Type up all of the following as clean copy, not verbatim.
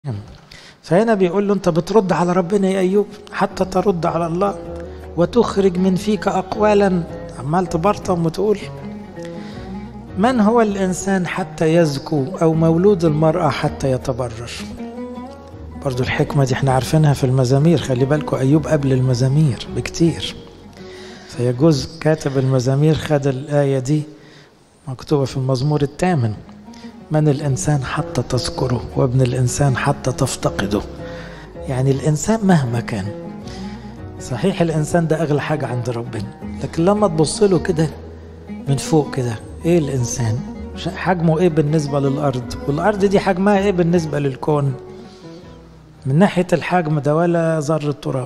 فهنا بيقول له انت بترد على ربنا يا ايوب حتى ترد على الله وتخرج من فيك اقوالا، عمال تبرطم وتقول من هو الانسان حتى يزكو او مولود المرأة حتى يتبرر. برضو الحكمة دي احنا عارفينها في المزامير، خلي بالكم ايوب قبل المزامير بكتير، فيجوز كاتب المزامير خد الآية دي مكتوبة في المزمور 8، من الإنسان حتى تذكره وابن الإنسان حتى تفتقده. يعني الإنسان مهما كان، صحيح الإنسان ده أغلى حاجة عند ربنا، لكن لما تبص له كده من فوق كده، إيه الإنسان؟ حجمه إيه بالنسبة للأرض؟ والأرض دي حجمها إيه بالنسبة للكون؟ من ناحية الحجم ده ولا ذرة تراب.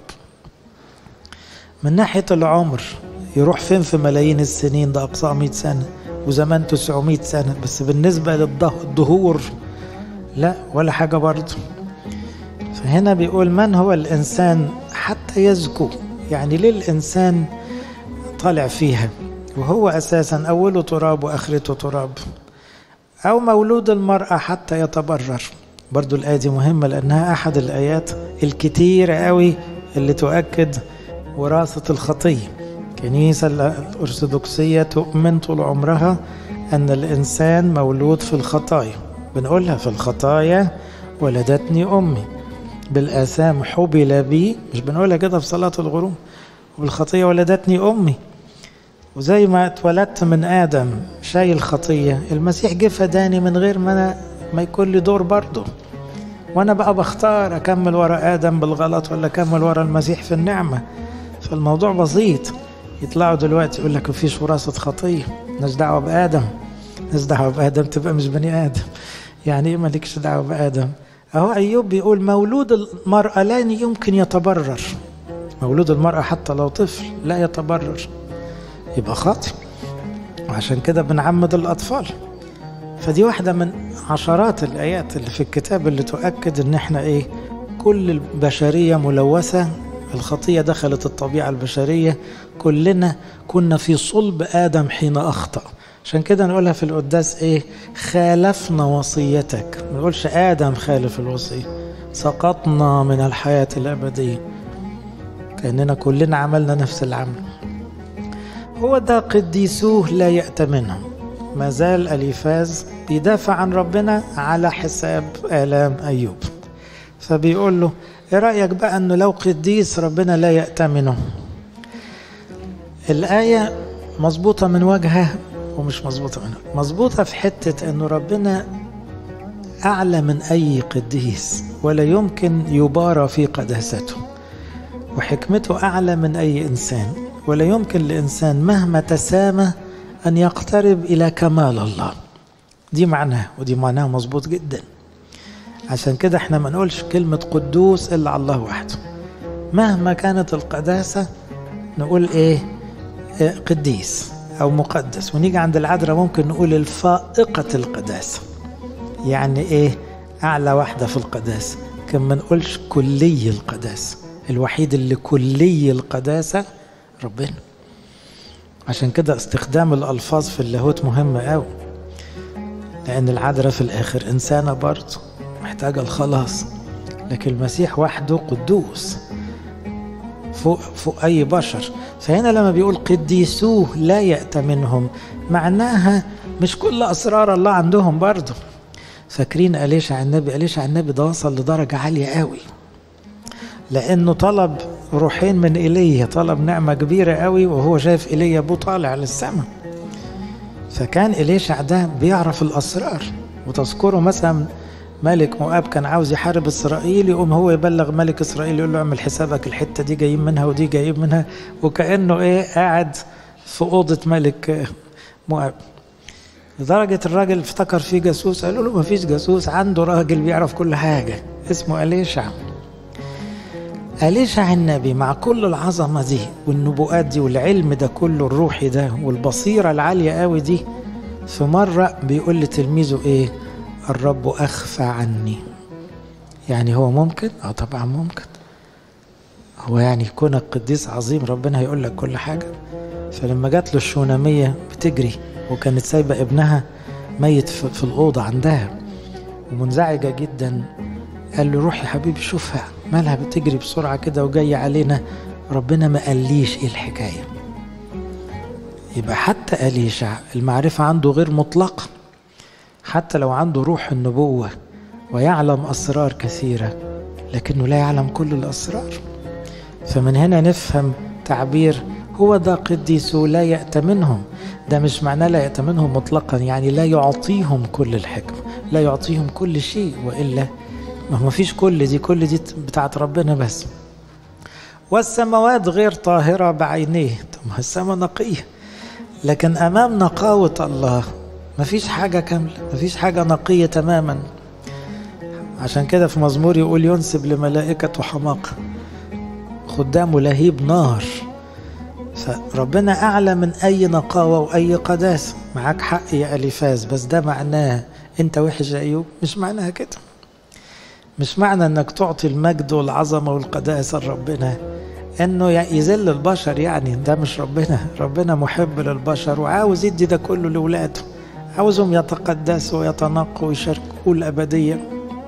من ناحية العمر يروح فين في ملايين السنين؟ ده أقصى 100 سنة وزمان 900 سنة، بس بالنسبة للدهور لا ولا حاجة برضه. فهنا بيقول من هو الإنسان حتى يزكو، يعني ليه الإنسان طالع فيها وهو أساسا أوله تراب وآخرته تراب، أو مولود المرأة حتى يتبرر. برضو الآية دي مهمة لأنها أحد الآيات الكتيرة قوي اللي تؤكد وراثة الخطية. الكنيسة الأرثوذكسية تؤمن طول عمرها أن الإنسان مولود في الخطايا، بنقولها في الخطايا ولدتني أمي، بالآثام حبل بي، مش بنقولها كده في صلاة الغروب، وبالخطية ولدتني أمي. وزي ما اتولدت من آدم شايل خطية، المسيح جه فداني من غير ما يكون لي دور برضه، وأنا بقى بختار أكمل ورا آدم بالغلط ولا أكمل ورا المسيح في النعمة. فالموضوع بسيط. يطلعوا دلوقتي يقول لك مفيش وراثة خطية، مالناش دعوة بآدم، مالناش دعوة بآدم، تبقى مش بني آدم. يعني إيه مالكش دعوة بآدم؟ أهو أيوب بيقول مولود المرأة لا يمكن يتبرر، مولود المرأة حتى لو طفل لا يتبرر، يبقى خاطئ، وعشان كده بنعمد الأطفال. فدي واحدة من عشرات الآيات اللي في الكتاب اللي تؤكد إن إحنا إيه، كل البشرية ملوثة، الخطية دخلت الطبيعة البشرية، كلنا كنا في صلب آدم حين أخطأ. عشان كده نقولها في القداس إيه، خالفنا وصيتك، ما نقولش آدم خالف الوصية، سقطنا من الحياة الأبدية، كأننا كلنا عملنا نفس العمل. هو ده قديسوه لا يأتمنهم. ما زال أليفاز بيدافع عن ربنا على حساب آلام أيوب، فبيقول له ايه رأيك بقى انه لو قديس ربنا لا يأتمنه؟ الآية مظبوطة من وجهها ومش مظبوطة منها. مظبوطة في حتة انه ربنا أعلى من أي قديس ولا يمكن يبارى في قداسته، وحكمته أعلى من أي إنسان، ولا يمكن لإنسان مهما تسامى أن يقترب إلى كمال الله. دي معناها، ودي معناها مظبوط جدا. عشان كده احنا ما نقولش كلمة قدوس إلا على الله وحده، مهما كانت القداسة نقول ايه، قديس أو مقدس. ونيجي عند العذراء ممكن نقول الفائقة القداسة، يعني ايه، أعلى واحدة في القداسة. كان ما نقولش كلي القداسة، الوحيد اللي كلي القداسة ربنا. عشان كده استخدام الألفاظ في اللاهوت مهمة قوي، لأن العذراء في الآخر إنسانة برضه محتاجة الخلاص، لكن المسيح وحده قدوس فوق أي بشر. فهنا لما بيقول قديسوه لا يأتمنهم، معناها مش كل أسرار الله عندهم برضه. فاكرين أليشع النبي؟ أليشع النبي ده وصل لدرجة عالية قوي، لأنه طلب روحين من إيليا، طلب نعمة كبيرة قوي، وهو شايف إيليا أبوه طالع للسماء. فكان إليشع ده بيعرف الأسرار. وتذكروا مثلا ملك مؤاب كان عاوز يحارب إسرائيل، يقوم هو يبلغ ملك إسرائيل يقول له اعمل حسابك الحتة دي جايين منها ودي جايين منها، وكأنه إيه، قاعد في أوضة ملك مؤاب. لدرجة الراجل افتكر فيه جاسوس، قالوا له ما فيش جاسوس، عنده راجل بيعرف كل حاجة اسمه أليشع. أليشع النبي مع كل العظمة دي والنبوءات دي والعلم ده كله الروحي ده والبصيرة العالية قوي دي، في مرة بيقول لتلميذه ايه، الرب أخفى عني. يعني هو ممكن؟ طبعا ممكن. هو يعني كونك قديس عظيم ربنا هيقول لك كل حاجة؟ فلما جات له الشونامية بتجري وكانت سايبة ابنها ميت في الأوضة عندها ومنزعجة جدا، قال له روح يا حبيبي شوفها مالها بتجري بسرعة كده وجاية علينا، ربنا ما قاليش ايه الحكاية. يبقى حتى أليشع المعرفة عنده غير مطلقة، حتى لو عنده روح النبوة ويعلم أسرار كثيرة لكنه لا يعلم كل الأسرار. فمن هنا نفهم تعبير هو ده قديس لا يأتمنهم. ده مش معناه لا يأتمنهم مطلقا، يعني لا يعطيهم كل الحكمة، لا يعطيهم كل شيء، وإلا ما فيش كل دي بتاعت ربنا بس. والسماوات غير طاهرة بعينيه، طب ما السماء نقية، لكن أمام نقاوة الله ما فيش حاجة كاملة، ما فيش حاجة نقية تماما. عشان كده في مزمور يقول ينسب لملائكة حماقة، خدامه لهيب نار. فربنا أعلى من أي نقاوة وأي قداسة. معاك حق يا أليفاز، بس ده معناه أنت وحش يا أيوب؟ مش معناها كده. مش معنى أنك تعطي المجد والعظمة والقداسة لربنا أنه يذل البشر، يعني ده مش ربنا. ربنا محب للبشر وعاوز يدي ده كله لولاده، عاوزهم يتقدسوا ويتنقوا ويشاركوا الأبدية.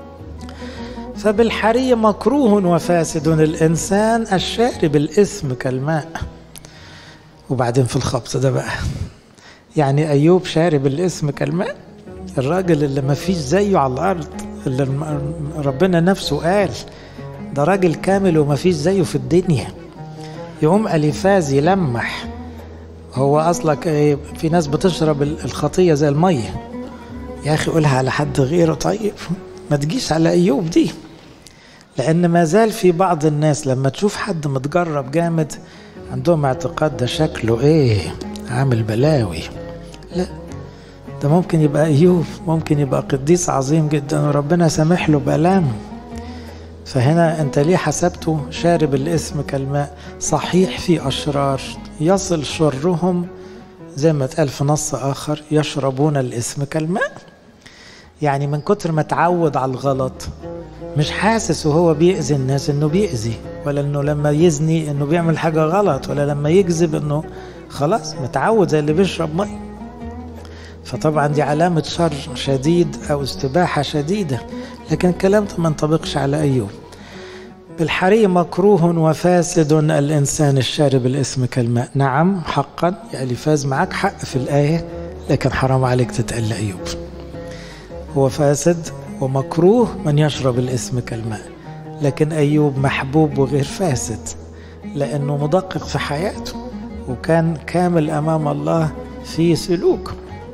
فبالحري مكروه وفاسد الإنسان الشارب الإثم كالماء. وبعدين في الخبط ده بقى، يعني أيوب شارب الإثم كالماء، الراجل اللي ما فيش زيه على الأرض، اللي ربنا نفسه قال ده راجل كامل وما فيش زيه في الدنيا. يقوم أليفاز يلمح، هو أصلك في ناس بتشرب الخطية زي المية، يا أخي قولها على حد غيره، طيب ما تجيش على أيوب دي. لأن ما زال في بعض الناس لما تشوف حد متجرب جامد عندهم اعتقاد ده شكله ايه، عامل بلاوي. لا، ده ممكن يبقى أيوب، ممكن يبقى قديس عظيم جدا وربنا سامح له بألامه. فهنا انت ليه حسبته شارب الإثم كالماء؟ صحيح في أشرار يصل شرهم زي ما اتقال في نص آخر يشربون الإثم كالماء، يعني من كتر ما تعود على الغلط مش حاسس وهو بيأذي الناس انه بيأذي، ولا انه لما يزني انه بيعمل حاجة غلط، ولا لما يكذب انه خلاص متعود زي اللي بيشرب مي. فطبعا دي علامة شر شديد او استباحة شديدة، لكن الكلام ده ما ينطبقش على أيوب. بالحري مكروه وفاسد الإنسان الشارب الإثم كالماء. نعم حقا يا أليفاز معك حق في الآية، لكن حرام عليك تتقل أيوب. هو فاسد ومكروه من يشرب الإثم كالماء، لكن أيوب محبوب وغير فاسد لأنه مدقق في حياته وكان كامل أمام الله في سلوكه.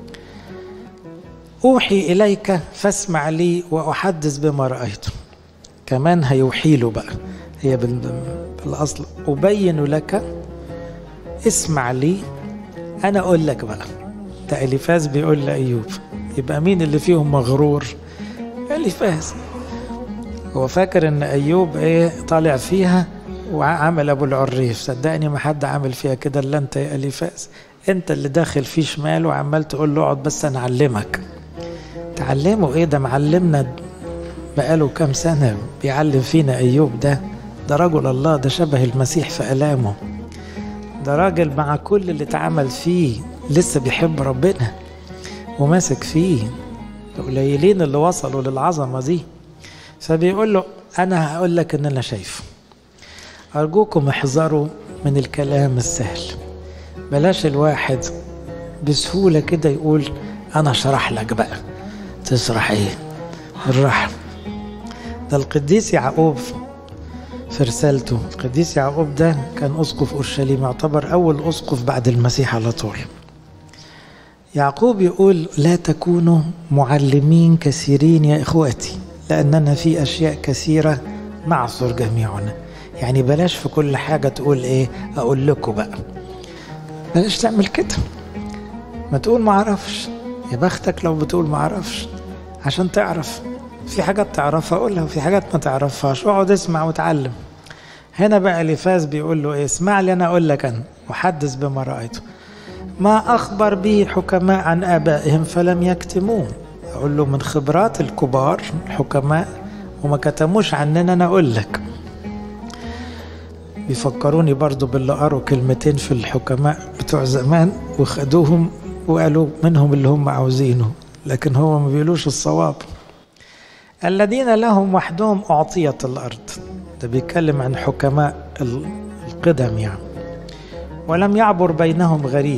أوحي إليك فاسمع لي وأحدث بما رأيته. كمان هيوحي له بقى، هي بالأصل أبين لك، اسمع لي أنا أقول لك بقى. ده أليفاز بيقول لأيوب، يبقى مين اللي فيهم مغرور؟ أليفاز. هو فاكر ان أيوب طالع فيها وعمل أبو العريف. صدقني ما حد عمل فيها كده إلا أنت يا أليفاز، أنت اللي داخل فيه شمال وعمال تقول له اقعد بس أنا أعلمك. تعلمه ده معلمنا بقاله كام سنة بيعلم فينا. أيوب ده رجل الله، ده شبه المسيح في ألامه، ده راجل مع كل اللي اتعمل فيه لسه بيحب ربنا وماسك فيه. قليلين اللي وصلوا للعظمة دي. فبيقول له أنا هقول لك إن أنا شايفه. أرجوكم احذروا من الكلام السهل، بلاش الواحد بسهولة كده يقول أنا شرح لك بقى. تشرح إيه؟ الرحم. ده القديس يعقوب في رسالته، القديس يعقوب ده كان أسقف أورشليم، يعتبر أول أسقف بعد المسيح على طول. يعقوب يقول لا تكونوا معلمين كثيرين يا إخواتي لأننا في أشياء كثيرة نعثر جميعنا. يعني بلاش في كل حاجة تقول أقول لكم بقى، بلاش تعمل كده. ما تقول ما عرفش، يا بختك لو بتقول ما عرفش، عشان تعرف. في حاجات تعرفها قولها وفي حاجات ما تعرفهاش، اقعد اسمع وتعلم. هنا بقى أليفاز بيقول له اسمع لي أنا أقول لك، أنا وحدث بما رأيته. ما أخبر به حكماء عن آبائهم فلم يكتموه. أقول له من خبرات الكبار الحكماء وما كتموش عننا، أنا أقول لك. بيفكروني برضو باللي قروا كلمتين في الحكماء بتوع زمان وخدوهم وقالوا منهم اللي هم عاوزينه، لكن هو ما بيقولوش الصواب. الذين لهم وحدهم أعطيت الأرض، ده بيتكلم عن حكماء القدم يعني، ولم يعبر بينهم غريب.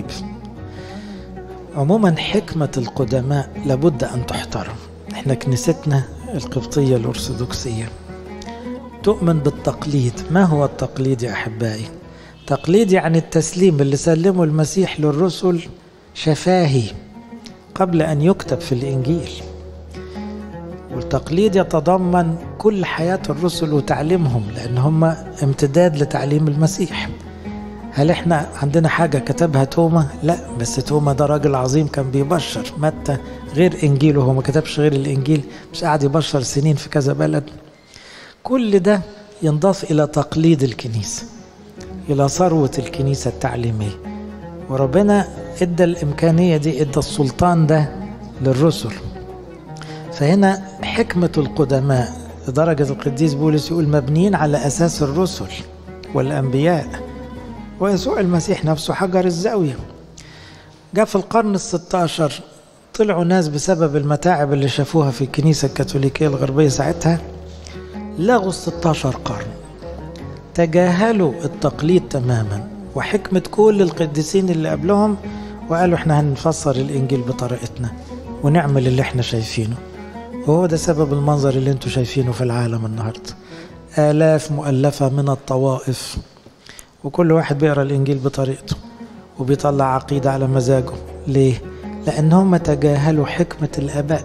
عموما حكمة القدماء لابد أن تحترم. احنا كنيستنا القبطية الأرثوذكسية تؤمن بالتقليد. ما هو التقليد يا أحبائي؟ تقليد يعني التسليم اللي سلمه المسيح للرسل شفاهي قبل أن يكتب في الإنجيل. والتقليد يتضمن كل حياة الرسل وتعليمهم، لأن هم امتداد لتعليم المسيح. هل احنا عندنا حاجة كتبها توما؟ لا، بس توما ده راجل عظيم كان بيبشر. متى غير إنجيله، هو ما كتبش غير الإنجيل، مش قاعد يبشر سنين في كذا بلد. كل ده ينضاف إلى تقليد الكنيسة، إلى ثروة الكنيسة التعليمية. وربنا ادى الإمكانية دي، ادى السلطان ده للرسل. فهنا حكمة القدماء لدرجة القديس بولس يقول مبنيين على أساس الرسل والأنبياء، ويسوع المسيح نفسه حجر الزاوية. جاء في القرن ال16 طلعوا ناس بسبب المتاعب اللي شافوها في الكنيسة الكاثوليكية الغربية ساعتها، لغوا 16 قرن، تجاهلوا التقليد تماما وحكمة كل القديسين اللي قبلهم، وقالوا احنا هنفسر الإنجيل بطريقتنا ونعمل اللي احنا شايفينه. وهو ده سبب المنظر اللي انتوا شايفينه في العالم النهاردة. آلاف مؤلفة من الطوائف، وكل واحد بيقرأ الإنجيل بطريقته وبيطلع عقيدة على مزاجه. ليه؟ لأنهم تجاهلوا حكمة الآباء.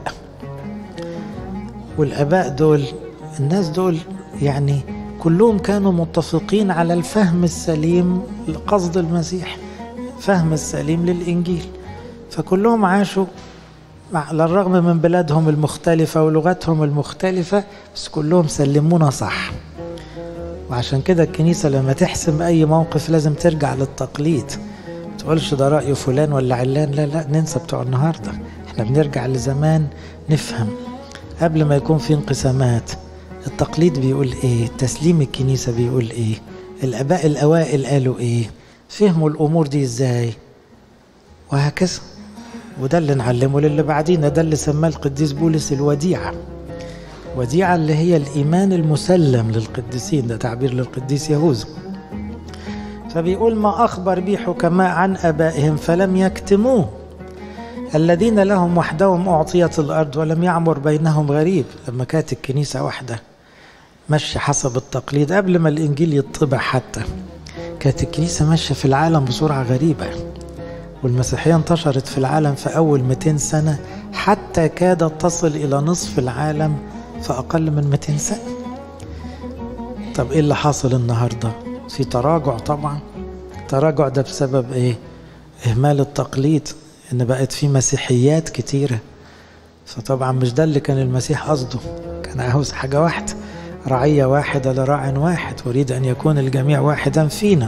والآباء دول، الناس دول يعني كلهم كانوا متفقين على الفهم السليم لقصد المسيح، فهم السليم للإنجيل. فكلهم عاشوا على الرغم من بلادهم المختلفة ولغتهم المختلفة، بس كلهم سلمونا صح. وعشان كده الكنيسة لما تحسم أي موقف لازم ترجع للتقليد. ما تقولش ده رأي فلان ولا علان، لا لا، ننسى بتوع النهاردة. احنا بنرجع لزمان نفهم قبل ما يكون في انقسامات. التقليد بيقول ايه؟ تسليم الكنيسة بيقول ايه؟ الآباء الأوائل قالوا ايه؟ فهموا الأمور دي ازاي؟ وهكذا. وده اللي نعلمه للي بعدين. ده اللي سماه القديس بولس الوديعة. وديعة اللي هي الإيمان المسلم للقديسين، ده تعبير للقديس يهوذا. فبيقول ما أخبر به حكماء عن آبائهم فلم يكتموه، الذين لهم وحدهم أعطيت الأرض ولم يعمر بينهم غريب. لما كانت الكنيسة واحدة ماشية حسب التقليد قبل ما الإنجيل يطبع، حتى كانت الكنيسة ماشية في العالم بسرعة غريبة، والمسيحية انتشرت في العالم في أول 200 سنة، حتى كادت تصل إلى نصف العالم في أقل من 200 سنة. طب إيه اللي حاصل النهاردة؟ في تراجع طبعا. التراجع ده بسبب إيه؟ إهمال التقليد، إن بقت في مسيحيات كتيرة. فطبعا مش ده اللي كان المسيح قصده، كان عاوز حاجة واحدة، رعية واحدة لراع واحد، أريد أن يكون الجميع واحدا فينا.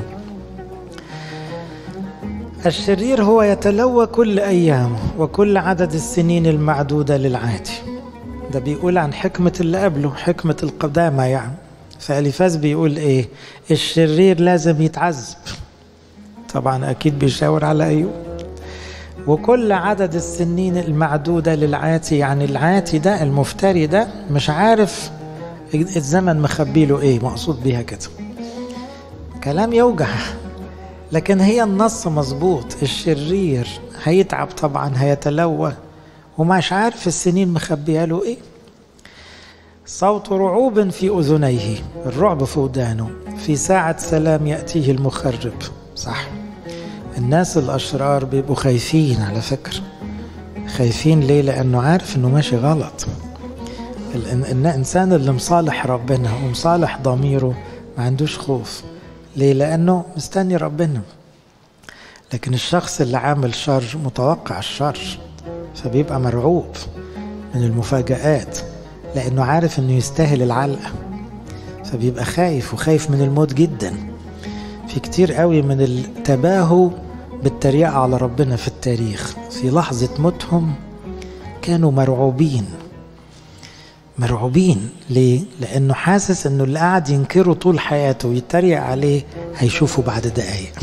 الشرير هو يتلوى كل أيامه وكل عدد السنين المعدودة للعادي. ده بيقول عن حكمة اللي قبله، حكمة القدامى يعني. فأليفاز بيقول إيه؟ الشرير لازم يتعذب. طبعا أكيد بيشاور على أيوب. وكل عدد السنين المعدودة للعاتي، يعني العاتي ده المفتري ده مش عارف الزمن مخبيله إيه، مقصود بيها كده. كلام يوجع، لكن هي النص مظبوط. الشرير هيتعب طبعا، هيتلوى ومش عارف السنين مخبيها له ايه. صوت رعوب في اذنيه، الرعب في ودانه، في ساعة سلام يأتيه المخرب. صح، الناس الاشرار بيبقوا خايفين على فكرة. خايفين ليه؟ لانه عارف انه ماشي غلط. الانسان اللي مصالح ربنا ومصالح ضميره ما عندوش خوف. ليه؟ لأنه مستني ربنا. لكن الشخص اللي عامل شر متوقع الشر، فبيبقى مرعوب من المفاجآت، لأنه عارف أنه يستاهل العلقة، فبيبقى خايف، وخايف من الموت جدا. في كتير قوي من التباهوا بالتريقة على ربنا في التاريخ، في لحظة موتهم كانوا مرعوبين. مرعوبين ليه؟ لأنه حاسس أنه اللي قاعد ينكره طول حياته ويتريق عليه هيشوفه بعد دقايق.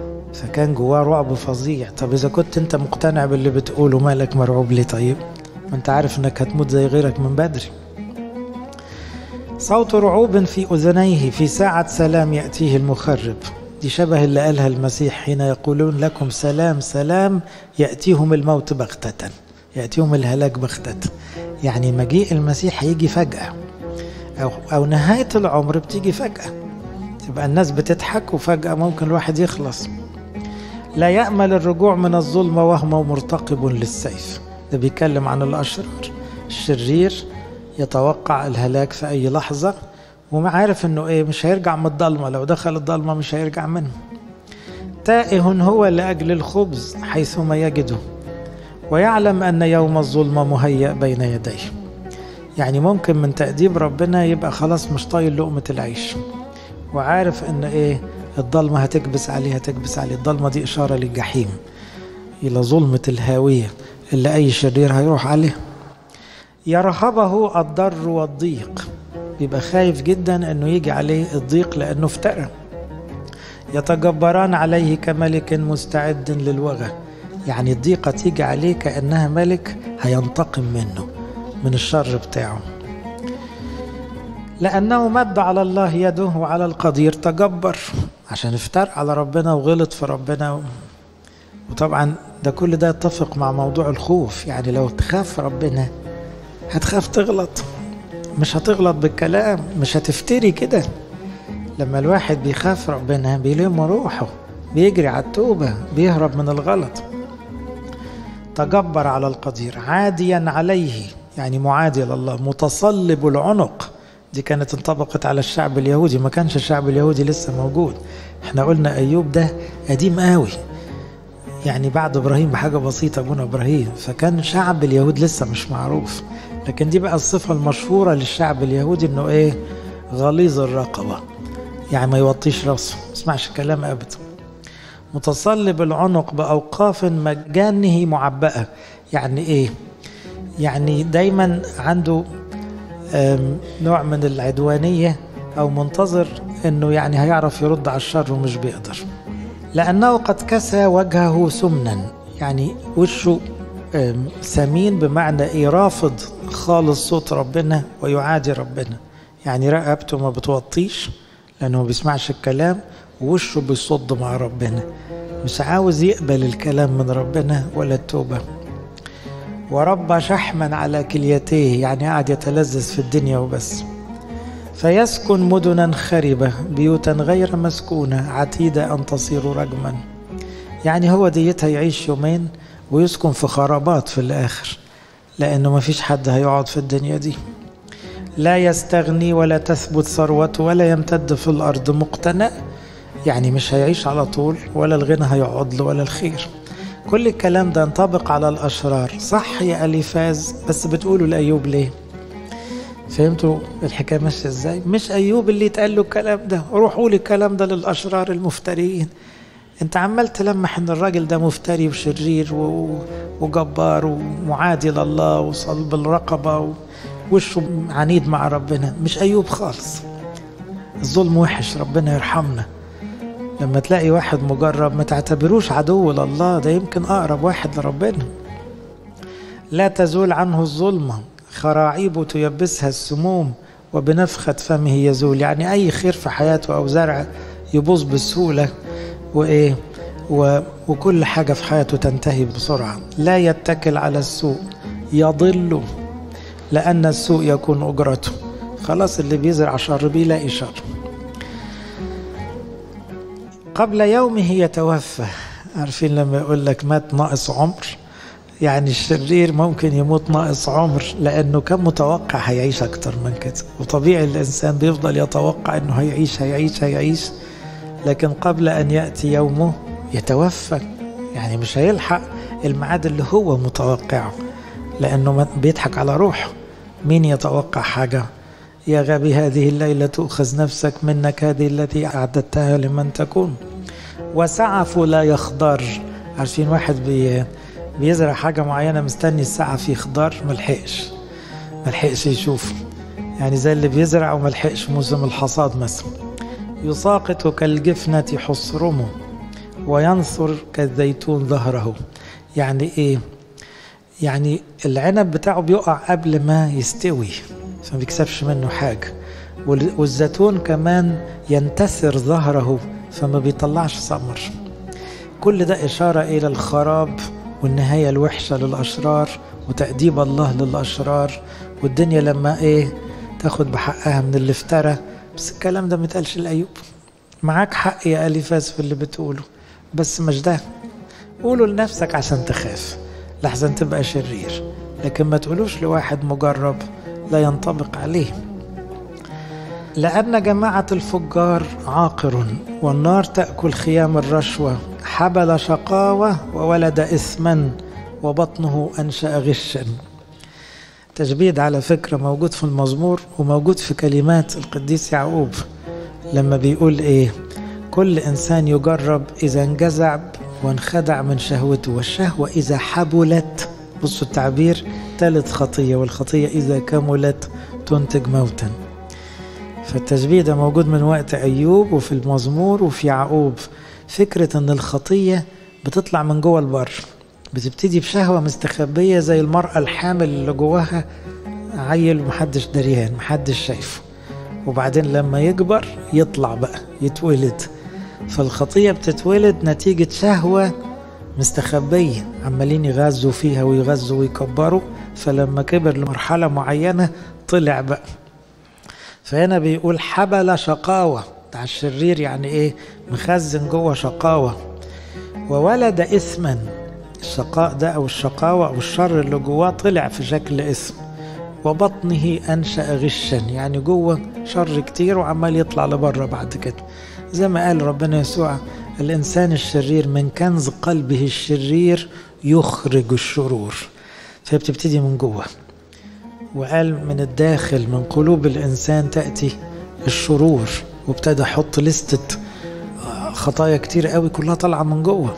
فكان جواه رعب فظيع. طب إذا كنت أنت مقتنع باللي بتقوله، مالك مرعوب ليه؟ طيب وانت عارف انك هتموت زي غيرك من بدري. صوت رعوب في أذنيه في ساعة سلام يأتيه المخرب. دي شبه اللي قالها المسيح حين يقولون لكم سلام سلام يأتيهم الموت بغتة، يأتيهم الهلاك بغتة. يعني مجيء المسيح هيجي فجأة، أو نهاية العمر بتيجي فجأة، تبقى الناس بتضحك وفجأة ممكن الواحد يخلص. لا يأمل الرجوع من الظلمة وهو مرتقب للسيف. ده بيتكلم عن الأشرار. الشرير يتوقع الهلاك في أي لحظة، وعارف انه مش هيرجع من الضلمة، لو دخل الضلمة مش هيرجع منه. تائه هو لأجل الخبز حيثما يجده، ويعلم أن يوم الظلمة مهيأ بين يديه. يعني ممكن من تأديب ربنا يبقى خلاص مش طايل لقمة العيش، وعارف ان الضلمة هتكبس عليه هتكبس عليه. الضلمة دي إشارة للجحيم، إلى ظلمة الهاوية اللي أي شرير هيروح عليه. يرهبه الضر والضيق، بيبقى خايف جدا انه يجي عليه الضيق لانه افترى. يتجبران عليه كملك مستعد للوغى، يعني الضيقة تيجي عليه كأنها ملك هينتقم منه من الشر بتاعه. لأنه مد على الله يده وعلى القدير تجبر، عشان افتر على ربنا وغلط في ربنا. وطبعا ده كل ده يتفق مع موضوع الخوف. يعني لو تخاف ربنا هتخاف تغلط، مش هتغلط بالكلام، مش هتفتري كده. لما الواحد بيخاف ربنا بيلم روحه، بيجري على التوبة، بيهرب من الغلط. تجبر على القدير عاديا عليه، يعني معادي لله. متصلب العنق، دي كانت انطبقت على الشعب اليهودي، ما كانش الشعب اليهودي لسه موجود. احنا قلنا أيوب ده قديم قوي، يعني بعد إبراهيم بحاجة بسيطة، ابونا إبراهيم، فكان شعب اليهود لسه مش معروف. لكن دي بقى الصفة المشهورة للشعب اليهودي، انه غليظ الرقبة، يعني ما يوطيش راسه، ما يسمعش كلام ابدا. متصلب العنق بأوقاف مجانه معبأة، يعني يعني دايما عنده نوع من العدوانية، او منتظر انه يعني هيعرف يرد على الشر ومش بيقدر. لأنه قد كسى وجهه سمنا، يعني وشه سمين، بمعنى رافض خالص صوت ربنا ويعادي ربنا. يعني رقبته ما بتوطيش لأنه ما بيسمعش الكلام، ووشه بيصد مع ربنا، مش عاوز يقبل الكلام من ربنا ولا التوبة. ورب شحما على كليتيه، يعني قاعد يتلذذ في الدنيا وبس. فيسكن مدنا خربة بيوتا غير مسكونة عتيدة أن تصير رجما. يعني هو ديتها يعيش يومين ويسكن في خرابات في الآخر، لأنه ما فيش حد هيقعد في الدنيا دي. لا يستغني ولا تثبت ثروته ولا يمتد في الأرض مقتنى، يعني مش هيعيش على طول، ولا الغنى هيقعد له ولا الخير. كل الكلام ده ينطبق على الأشرار. صح يا أليفاز، بس بتقولوا لأيوب ليه؟ فهمتوا الحكاية ماشية ازاي؟ مش أيوب اللي يتقال له الكلام ده، روحوا لي الكلام ده للأشرار المفترين. انت عمال تلمح ان الراجل ده مفتري وشرير وجبار ومعادي لله وصلب الرقبة ووشه عنيد مع ربنا. مش أيوب خالص. الظلم وحش، ربنا يرحمنا. لما تلاقي واحد مجرب ما تعتبروش عدو لله، ده يمكن أقرب واحد لربنا. لا تزول عنه الظلمة، خراعيبه تيبسها السموم، وبنفخة فمه يزول. يعني أي خير في حياته أو زرع يبوظ بسهولة، وكل حاجة في حياته تنتهي بسرعة. لا يتكل على السوء يضل، لأن السوء يكون أجرته. خلاص اللي بيزرع شر بيلاقي شر. قبل يومه يتوفى. عارفين لما يقول لك مات ناقص عمر، يعني الشرير ممكن يموت ناقص عمر، لأنه كان متوقع هيعيش أكتر من كده. وطبيعي الإنسان بيفضل يتوقع أنه هيعيش، لكن قبل أن يأتي يومه يتوفى. يعني مش هيلحق الميعاد اللي هو متوقعه، لأنه بيضحك على روحه. مين يتوقع حاجة؟ يا غبي هذه الليلة تؤخذ نفسك منك، هذه التي أعددتها لمن تكون. وسعف لا يخضر. عارفين واحد بيزرع حاجة معينة مستني السعف يخضر، ملحقش يشوف، يعني زي اللي بيزرع وملحقش موسم الحصاد مثلا. يساقط كالجفنة حصرمه، وينثر كالزيتون ظهره. يعني يعني العنب بتاعه بيقع قبل ما يستوي فما بيكسبش منه حاجة، والزيتون كمان ينتثر ظهره فما بيطلعش ثمر. كل ده إشارة إلى الخراب والنهاية الوحشة للأشرار وتأديب الله للأشرار، والدنيا لما تاخد بحقها من اللي افترى. بس الكلام ده متقالش لأيوب. معاك حق يا أليفاز في اللي بتقوله، بس مش ده. قوله لنفسك عشان تخاف لحسن تبقى شرير، لكن ما تقولوش لواحد مجرب لا ينطبق عليه. لأن جماعة الفجار عاقر، والنار تأكل خيام الرشوة. حبل شقاوة وولد إثما، وبطنه أنشأ غشا. تشبيه على فكرة موجود في المزمور وموجود في كلمات القديس يعقوب لما بيقول كل إنسان يجرب إذا انجزع وانخدع من شهوته، والشهوة إذا حبلت، بصوا التعبير، تلت خطية، والخطية إذا كملت تنتج موتا. فالتشبيه ده موجود من وقت أيوب وفي المزمور وفي يعقوب. فكرة أن الخطية بتطلع من جوه البر، بتبتدي بشهوة مستخبية زي المرأة الحامل اللي جواها عيل ومحدش دريان محدش شايفه، وبعدين لما يكبر يطلع بقى يتولد. فالخطية بتتولد نتيجة شهوة مستخبية عمالين يغذوا فيها ويغذوا ويكبروا، فلما كبر لمرحلة معينة طلع بقى. فهنا بيقول حبل شقاوة بتاع الشرير، يعني مخزن جوه شقاوة. وولد إثما، الشقاء ده أو الشقاوة أو الشر اللي جواه طلع في شكل إثم. وبطنه أنشأ غشا، يعني جوه شر كتير وعمال يطلع لبره بعد كده. زي ما قال ربنا يسوع الإنسان الشرير من كنز قلبه الشرير يخرج الشرور. فبتبتدي من جوه، وقال من الداخل من قلوب الإنسان تأتي الشرور، وابتدى يحط لستة خطايا كتير قوي كلها طالعة من جوه.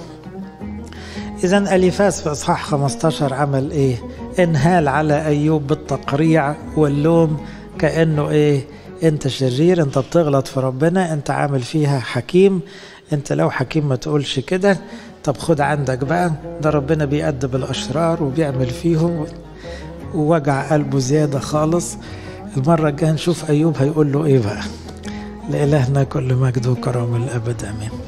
إذن أليفاز في إصحاح 15 عمل انهال على أيوب بالتقريع واللوم، كأنه انت شرير، انت بتغلط في ربنا، انت عامل فيها حكيم، انت لو حكيم ما تقولش كده، طب خد عندك بقى، ده ربنا بيأدب الأشرار وبيعمل فيهم، ووجع قلبه زيادة خالص. المرة الجاية نشوف أيوب هيقول له بقى. لإلهنا كل مجد وكرم الأبد، آمين.